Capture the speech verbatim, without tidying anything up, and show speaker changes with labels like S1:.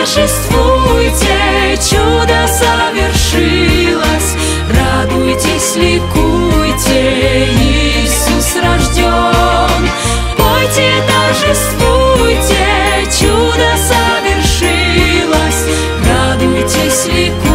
S1: торжествуйте, чудо совершилось. Радуйтесь, ликуйте, Иисус рожден. Пойте, торжествуйте, чудо совершилось. Радуйтесь, ликуйте.